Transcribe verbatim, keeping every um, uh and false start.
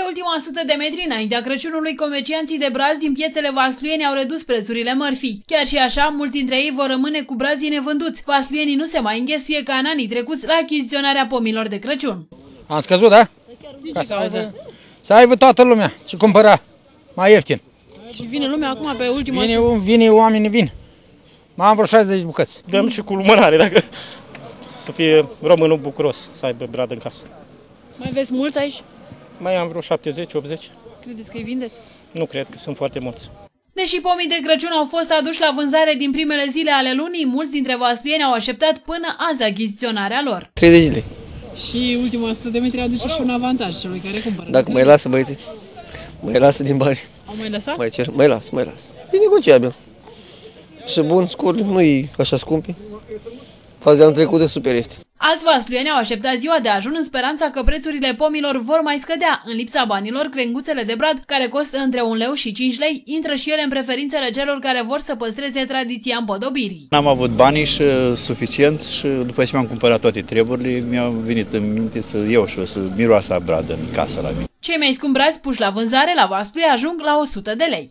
ultima sută de metri înaintea Crăciunului, comercianții de brazi din piețele vasluiene au redus prețurile mărfii. Chiar și așa, mulți dintre ei vor rămâne cu brazii nevânduți. Vasluienii nu se mai înghesuie ca în anii trecuți la achiziționarea pomilor de Crăciun. Am scăzut, da? Ca să aibă, să aibă toată lumea și cumpăra mai ieftin. Și vine lumea acum pe ultima vine, sută. Vine, oamenii vin. Mai am vreo șaizeci bucăți. Dăm și cu lumânare, dacă să fie românul bucuros, să aibă bradă în casă. Mai vezi mulți aici? Mai am vreo șaptezeci optzeci. Credeți că îi vindeți? Nu cred, că sunt foarte mulți. Deși pomii de Crăciun au fost aduși la vânzare din primele zile ale lunii, mulți dintre vasluieni au așteptat până azi achiziționarea lor. treizeci de lei. Și ultima sută de metri aduce și un avantaj celui care cumpără. Dacă mai lasă băieții, mai lasă din bani. Au mai lăsat? Mai cer, mai lasă, mai lasă. E negociabil. Și bun, scurli, nu-i așa scumpi. Față de anul trecut de super este. Alți vasluieni au așteptat ziua de ajun în speranța că prețurile pomilor vor mai scădea. În lipsa banilor, crenguțele de brad, care costă între un leu și cinci lei, intră și ele în preferințele celor care vor să păstreze tradiția împodobirii. N-am avut banii și suficienți și după ce mi-am cumpărat toate treburile, mi-a venit în minte să iau și să miroasa bradă în casă la mine. Cei mai scumpi brazi puși la vânzare la vaslui ajung la o sută de lei.